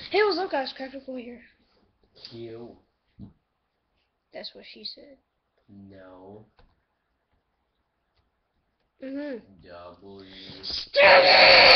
Hey, what's up, guys? Craftical here. Q. That's what she said. No. W. W. Steady!